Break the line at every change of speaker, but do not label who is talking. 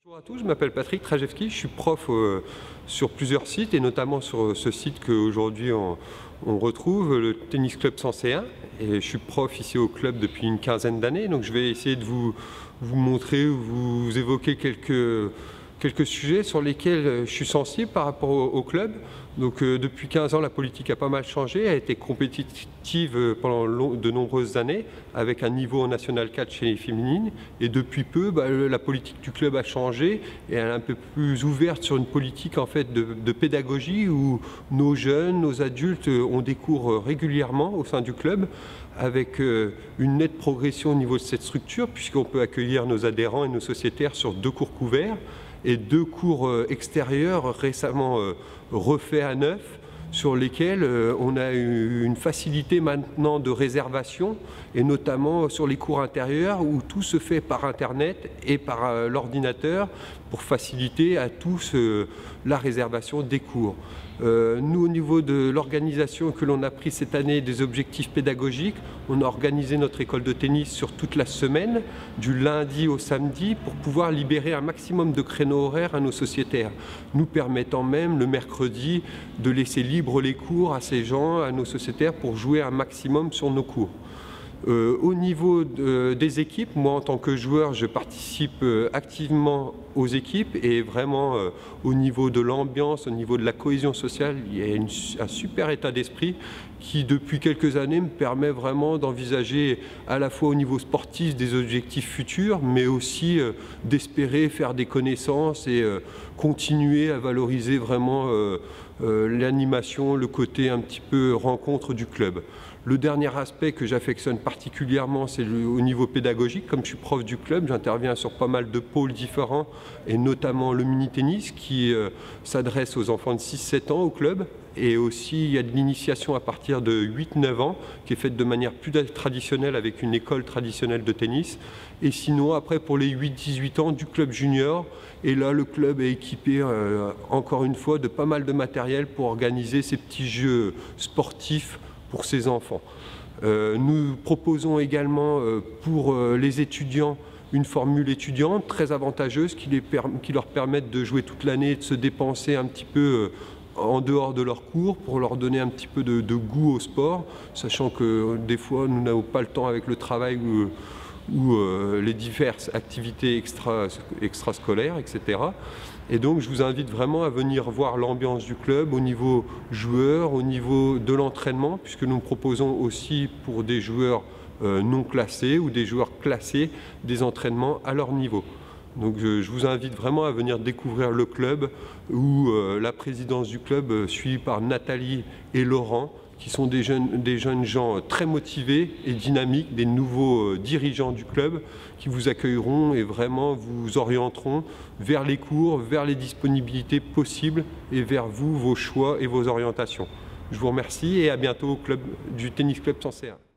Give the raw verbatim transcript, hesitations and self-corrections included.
Bonjour à tous, je m'appelle Patrick Trajewski, je suis prof euh, sur plusieurs sites et notamment sur ce site qu'aujourd'hui on, on retrouve, le Tennis Club cent un. Et je suis prof ici au club depuis une quinzaine d'années, donc je vais essayer de vous, vous montrer ou vous évoquer quelques, quelques sujets sur lesquels je suis sensible par rapport au, au club. Donc euh, depuis quinze ans, la politique a pas mal changé, a été compétitive pendant de nombreuses années avec un niveau national quatre chez les féminines. Et depuis peu, bah, la politique du club a changé et elle est un peu plus ouverte sur une politique en fait de, de pédagogie où nos jeunes, nos adultes ont des cours régulièrement au sein du club avec euh, une nette progression au niveau de cette structure puisqu'on peut accueillir nos adhérents et nos sociétaires sur deux cours couverts et deux cours extérieurs récemment refaits à neuf, sur lesquels on a eu une facilité maintenant de réservation, et notamment sur les cours intérieurs où tout se fait par Internet et par l'ordinateur pour faciliter à tous la réservation des cours. Euh, nous, au niveau de l'organisation que l'on a pris cette année des objectifs pédagogiques, on a organisé notre école de tennis sur toute la semaine, du lundi au samedi, pour pouvoir libérer un maximum de créneaux horaires à nos sociétaires, nous permettant même le mercredi de laisser libre les cours à ces gens, à nos sociétaires, pour jouer un maximum sur nos cours. Euh, au niveau de, des équipes, moi en tant que joueur, je participe euh, activement aux équipes et vraiment euh, au niveau de l'ambiance, au niveau de la cohésion sociale, il y a une, un super état d'esprit qui depuis quelques années me permet vraiment d'envisager à la fois au niveau sportif des objectifs futurs, mais aussi euh, d'espérer faire des connaissances et euh, continuer à valoriser vraiment euh, euh, l'animation, le côté un petit peu rencontre du club. Le dernier aspect que j'affectionne particulièrement, c'est au niveau pédagogique. Comme je suis prof du club, j'interviens sur pas mal de pôles différents, et notamment le mini-tennis qui euh, s'adresse aux enfants de six sept ans au club. Et aussi, il y a de l'initiation à partir de huit neuf ans, qui est faite de manière plus traditionnelle avec une école traditionnelle de tennis. Et sinon, après, pour les huit dix-huit ans, du club junior. Et là, le club est équipé, euh, encore une fois, de pas mal de matériel pour organiser ces petits jeux sportifs pour ces enfants. Euh, nous proposons également euh, pour euh, les étudiants une formule étudiante très avantageuse qui, les qui leur permette de jouer toute l'année et de se dépenser un petit peu euh, en dehors de leurs cours pour leur donner un petit peu de, de goût au sport, sachant que euh, des fois nous n'avons pas le temps avec le travail ou, ou euh, les diverses activités extra, extrascolaires, et cetera. Et donc je vous invite vraiment à venir voir l'ambiance du club au niveau joueur, au niveau de l'entraînement, puisque nous proposons aussi pour des joueurs euh, non classés ou des joueurs classés des entraînements à leur niveau. Donc je, je vous invite vraiment à venir découvrir le club où euh, la présidence du club euh, suivie par Nathalie et Laurent, qui sont des jeunes, des jeunes gens très motivés et dynamiques, des nouveaux euh, dirigeants du club qui vous accueilleront et vraiment vous orienteront vers les cours, vers les disponibilités possibles et vers vous, vos choix et vos orientations. Je vous remercie et à bientôt au club du Tennis Club cent un.